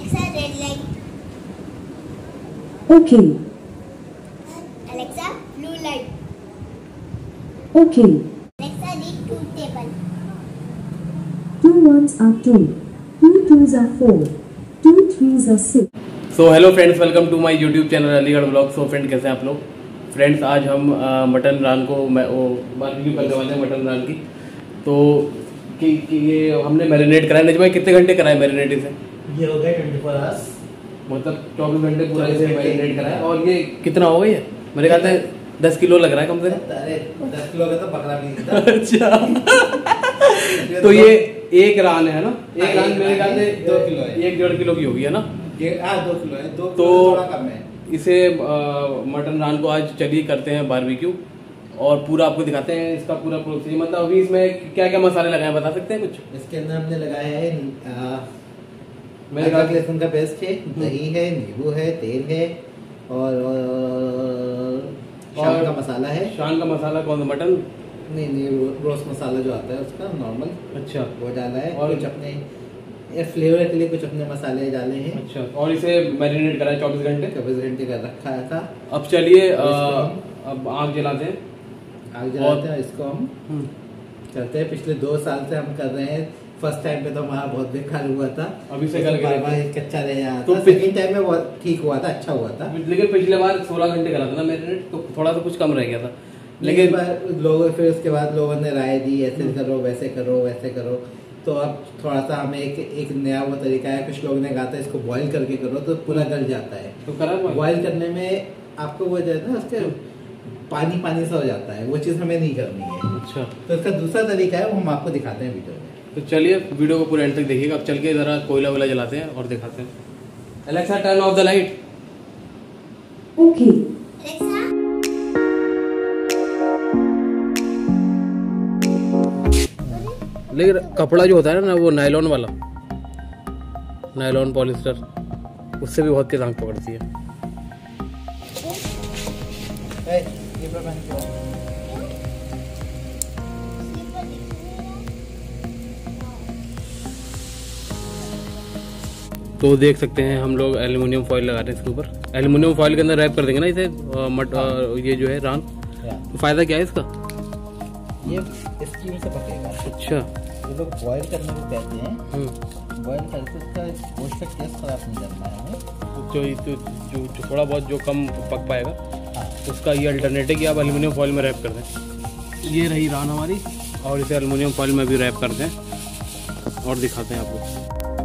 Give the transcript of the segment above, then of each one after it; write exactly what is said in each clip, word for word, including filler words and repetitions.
Alexa, red light. Okay. Alexa, blue light. Okay. Alexa, read truth table. Two ones are two. Two twos are four. Two threes are six. So hello friends, welcome to my YouTube channel Aligarh blog. So friend, कैसे हैं आप लोग? Friends, आज हम आ, mutton रान को मैं वो barbecue करने वाले हैं मटन रान की। तो कि, कि ये हमने मैरिनेट कराया। नहीं भाई, कितने घंटे कराए मैरिनेट इसे? ये हो गए ट्वेंटी फोर आवर्स, मतलब चौबीस घंटे पूरा इसे मैरिनेट कराया। और ये कितना होगा? ये मेरे ख्याल से दस किलो लग रहा है कम से कम। अरे दस किलो का तो बकरा भी नहीं था। अच्छा तो ये एक रान है ना? एक रान मेरे ख्याल से दो किलो है, एक डेढ़ किलो की होगी, है ना? ये हाँ दो किलो है, दो तो थोड़ा कम है। इसे आ, मटन रान को आज चलिए करते हैं बारबेक्यू और पूरा आपको दिखाते हैं इसका पूरा प्रोसेस। मतलब अभी इसमें क्या क्या मसाले लगाए बता सकते हैं कुछ? इसके अंदर हमने लगाया है मेरे ख्याल अदरक लहसुन का पेस्ट है, दही है, नींबू है, तेल है और, और शान का मसाला है। शान का मसाला कौन सा? मटन? नहीं नहीं, रो, रोस्ट मसाला जो आता है उसका नॉर्मल, अच्छा वो डाला है। और कुछ अपने फ्लेवर के लिए कुछ अपने मसाले डाले हैं। अच्छा, और इसे मैरिनेट करा है चौबीस घंटे चौबीस घंटे का रखा था। अब चलिए अब आग जलाते हैं। आग जलाते हैं, इसको हम करते हैं। पिछले दो साल से हम कर रहे हैं। फर्स्ट टाइम पे तो हमारा बहुत बेकार हुआ था, अभी से करके बार बार कच्चा रह जाता तो था। सेकंड टाइम में बहुत ठीक हुआ था, अच्छा हुआ था। लेकिन पिछले बार सोलह घंटे करा था ना मैरिनेट, तो थोड़ा सा कुछ कम रह गया था। लेकिन लोगों फिर उसके बाद लोगों ने राय दी, ऐसे करो, वैसे करो, वैसे करो। तो अब थोड़ा सा हमें एक एक नया वो तरीका है। कुछ लोगों ने कहा था इसको बॉईल करके करो तो पूरा गल जाता है। तो करा बॉईल करने में आपको वो जो है ना उसके पानी पानी सा हो जाता है, वो चीज़ हमें नहीं करनी है। अच्छा, तो इसका दूसरा तरीका है, वो हम आपको दिखाते हैं वीडियो में। तो चलिए वीडियो को पूरे एंड तक देखिएगा। अब चल के जरा कोयला वोला जलाते हैं और दिखाते हैं। Alexa, turn off the light. Okay. Alexa, लेकिन कपड़ा जो होता है ना वो नायलॉन वाला, नायलॉन पॉलिस्टर, उससे भी बहुत तेज आंख पकड़ती है। ए, ये पर बंद करो। तो देख सकते हैं हम लोग एल्युमिनियम फॉइल लगा रहे हैं इसके ऊपर। एल्युमिनियम फॉइल के अंदर रैप कर देंगे ना इसे अ, मट अ, ये जो है रान। तो फायदा क्या है इसका? ये स्टीम से पकेगा। अच्छा, ये लोग बॉईल करने को कहते हैं। बॉईल करके उसका पोषक टेस्ट खराब नहीं करना है हमें। जो जो जो जो थोड़ा बहुत जो कम पक पाएगा, हाँ, उसका ये अल्टरनेट है कि आप एल्युमिनियम फॉइल में रैप कर दें। ये रही रान हमारी, और इसे एल्युमिनियम फॉइल में भी रैप कर दें और दिखाते हैं आपको।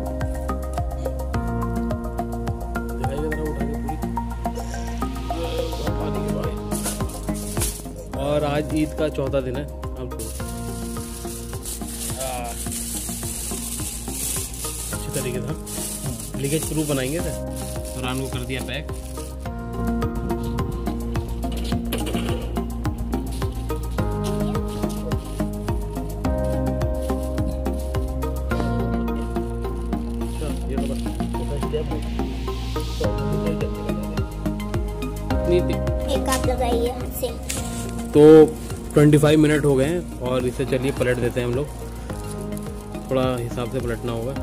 और आज ईद का चौथा दिन है। अब अच्छी तरीके से लीकेज प्रूफ बनाएंगे इसे। तो रान को कर दिया पैक। एक आप लगाइए हाथ से। तो पच्चीस मिनट हो गए हैं और इसे चलिए पलट देते हैं हम लोग। थोड़ा हिसाब से पलटना होगा।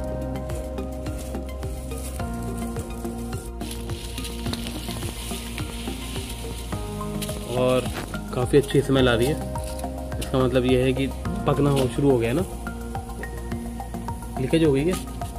और काफ़ी अच्छी स्मेल आ रही है। इसका मतलब ये है कि पकना हो शुरू हो गया ना। लीकेज हो गई क्या?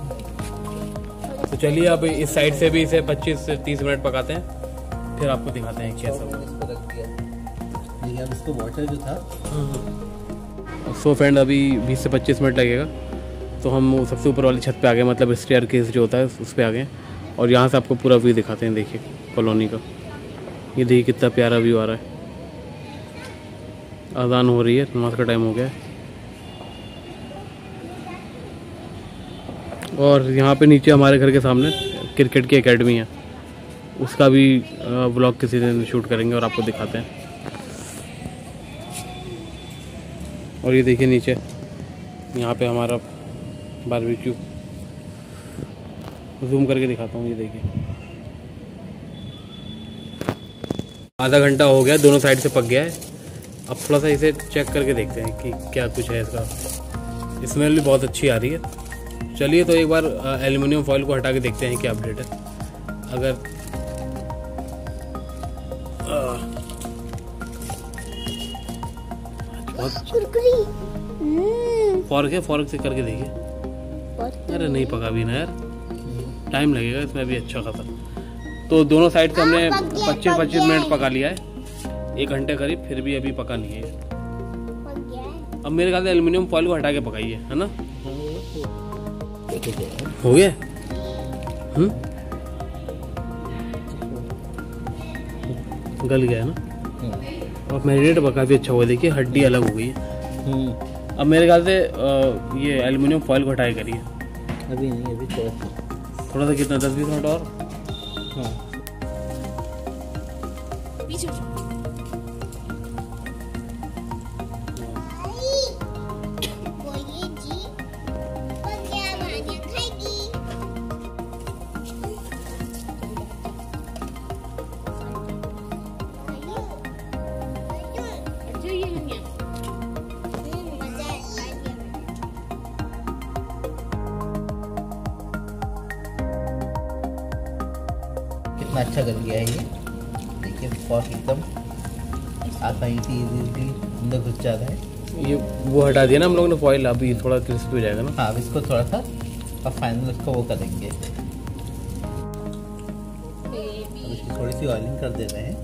तो चलिए अब इस साइड से भी इसे पच्चीस से तीस मिनट पकाते हैं, फिर आपको दिखाते हैं कैसा हुआ। अब इसको वाटर जो था। सो फ्रेंड, अभी बीस से पच्चीस मिनट लगेगा। तो हम सबसे ऊपर वाली छत पे आ गए, मतलब स्टेयर केस जो होता है उस पे आ गए। और यहाँ से आपको पूरा व्यू दिखाते हैं। देखिए कॉलोनी का, ये देखिए कितना प्यारा व्यू आ रहा है। अजान हो रही है, नमाज का टाइम हो गया है। और यहाँ पे नीचे हमारे घर के सामने क्रिकेट की एकेडमी है, उसका भी व्लॉग किसी दिन शूट करेंगे और आपको दिखाते हैं। और ये देखिए नीचे, यहाँ पे हमारा बारबेक्यू, जूम करके दिखाता हूँ। ये देखिए आधा घंटा हो गया, दोनों साइड से पक गया है। अब थोड़ा सा इसे चेक करके देखते हैं कि क्या कुछ है इसका। स्मेल भी बहुत अच्छी आ रही है। चलिए तो एक बार एल्युमिनियम फॉइल को हटा के देखते हैं क्या अपडेट है। अगर कुरकुरी फॉर्क है, फॉर्क से करके देखिए। अरे नहीं पका भी ना यार, टाइम लगेगा इसमें भी अच्छा खासा। तो दोनों साइड से हमने पच्चीस पच्चीस मिनट पका लिया है, एक घंटे करीब, फिर भी अभी पका नहीं है। अब मेरे ख्याल से एल्युमिनियम फॉइल को हटा के पकाइए, है ना? हो गया। हम्म गल गया है ना। और मैरिनेट पका भी अच्छा हुआ, देखिए हड्डी अलग हो गई है। अब मेरे ख्याल से ये एल्युमिनियम फॉइल को हटाए करिए। अभी नहीं, अभी थोड़ा सा थोड़ा सा कितना, दस बीस मिनट और। हाँ कितना अच्छा कर गया है ये। देखिए फॉर्क एकदम आसानी से इजीली अंदर घुस जाता है। ये वो हटा दिया ना हम लोगों ने फॉइल, अभी थोड़ा क्रिस्पी हो जाएगा ना। हाँ, अब इसको थोड़ा सा अब फाइनल उसको वो करेंगे। इसकी थोड़ी सी ऑयलिंग कर दे रहे हैं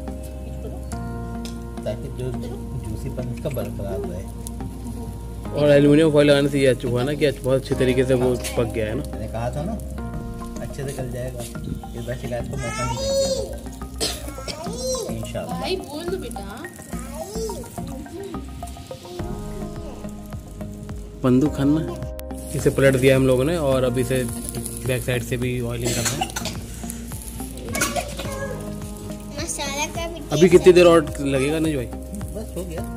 ताकि जो जूसीपन इसका बरकरार रहे। और एल्युमिनियम फॉइल लगाने से ये अच्छा हुआ ना कि बहुत अच्छे तरीके से वो पक गया है ना। मैंने कहा था ना अच्छे से गल जाएगा, इस बार शिकायत को मौका नहीं देंगे इंशाल्लाह। भाई बोल दो बेटा। बंदूक खाना इसे पलट दिया हम लोगों ने, और अब इसे बैक साइड से भी ऑयलिंग करना है। मसाला का भी अभी कितनी देर और लगेगा नहीं भाई? बस हो गया।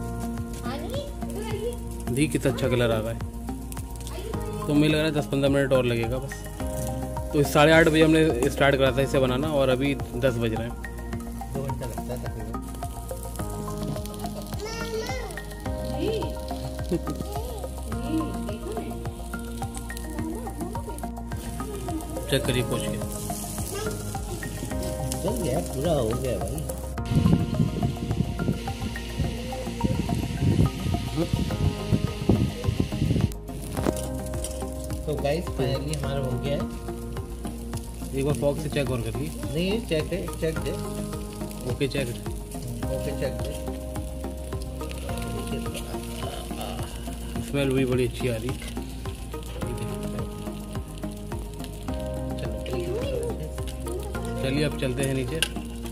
दी कितना अच्छा कलर आ रहा है। तो मुझे लग रहा है दस पंद्रह मिनट और लगेगा बस। तो साढ़े आठ बजे हमने स्टार्ट करा था इसे बनाना, और अभी दस बज रहे हैं। दो घंटा लगता है तकरीबन। चेक करिए पूछ के। चल गया, पूरा हो गया भाई। तो गाइस फाइनली हमारा हो गया है। एक बार फॉक से चेक और करिए। नहीं चेक है, चेक दे। Okay check. ओके चेक दे। स्मेल भी बड़ी अच्छी आ रही है। चलिए अब चलते हैं नीचे।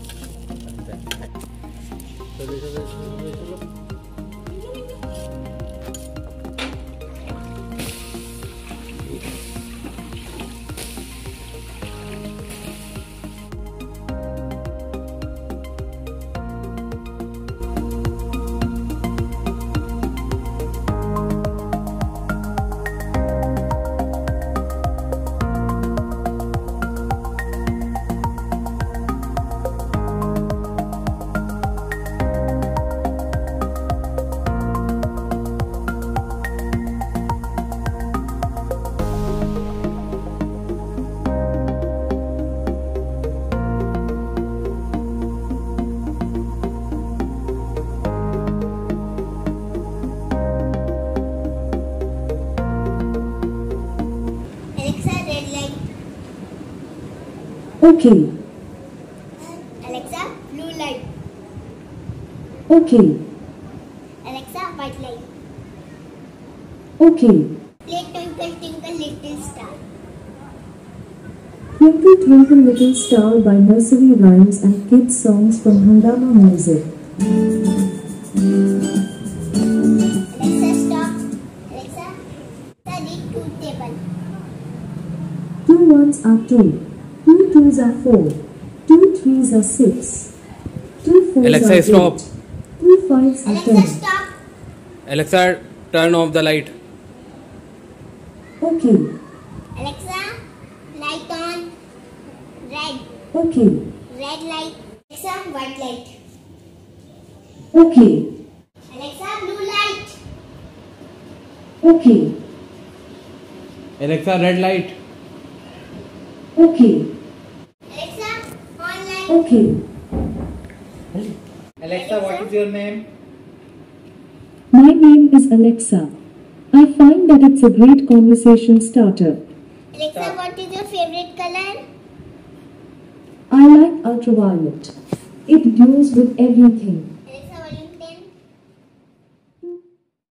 Okay. Alexa, blue light. Okay. Alexa, white light. Okay. Play Twinkle Twinkle Little Star. Twinkle Twinkle Little Star by Nursery Rhymes and Kids Songs from Hungama Music. Alexa, stop. Alexa, study two table. Two ones are two. Two twos are four. Two threes are six. Two fours Alexa, are stop. eight. Two fives are Alexa, ten. stop. Alexa, turn off the light. Okay. Alexa, light on. Red. Okay. Red light. Alexa, white light. Okay. Alexa, blue light. Okay. Alexa red light. Okay. Alexa, on light. Okay. Alexa, what is your name? My name is Alexa. I find that it's a great conversation starter. Alexa, what is your favorite color? I like ultraviolet. It deals with everything.